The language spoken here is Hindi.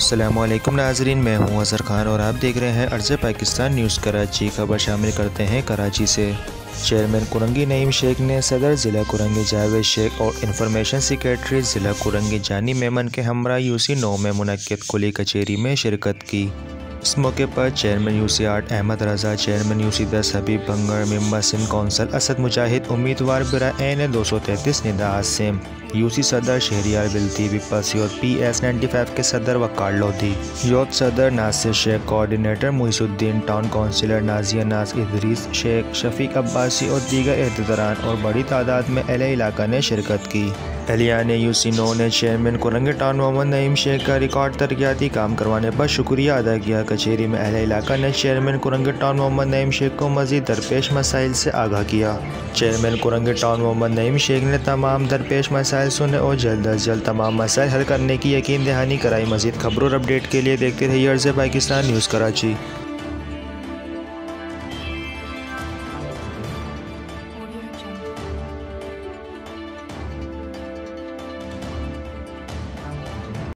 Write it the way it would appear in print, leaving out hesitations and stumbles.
अस्सलामुअलैकुम नाज़रीन, मैं हूं अज़हर खान और आप देख रहे हैं अर्ज़ पाकिस्तान न्यूज़ कराची। खबर शामिल करते हैं कराची से। चेयरमैन कुरंगी नईम शेख ने सदर ज़िला कुरंगी जावेद शेख और इंफॉर्मेशन सेक्रेटरी ज़िला कुरंगी जानी मेमन के हमरा UC9 में मुनक्किद कुली कचेरी में शिरकत की। इस मौके पर chairman UC8 Ahmad Raza, chairman UC10 Habib Bhangar, member Sindh council Asad Mujahid, उम्मीदवार बिरा एन 233 निदा आसिम, UC सदर शहरियार बिल्ती, पीपल्स यूथ PS95 के सदर वकार लोधी, यूथ सदर Nasir Sheikh, coordinator Muisuddin, town councillor Nazia Naz, Idrees Sheikh, Shafiq Abbasi और दीगर अहदेदारान और बड़ी तादाद में अहले इलाका ने शिरकत की। एहलियान UC9 ने चेयरमैन कुरंगी टाउन मोहम्मद नईम शेख का रिकॉर्ड तरक्याती काम करवाने पर शुक्रिया अदा किया। कचेरी में अहले इलाका ने चेयरमैन कुरंगी टाउन मोहम्मद नईम शेख को मज़ीद दरपेश मसाइल से आगाह किया। चेयरमैन कुरंगी टाउन मोहम्मद नईम शेख ने तमाम दरपेश मसाइल सुने और जल्द अज जल्द तमाम मसाइल हल करने की यकीन दहानी कराई। मज़ीद खबरों और अपडेट के लिए देखते रहिए अर्ज़ पाकिस्तान न्यूज़ कराची।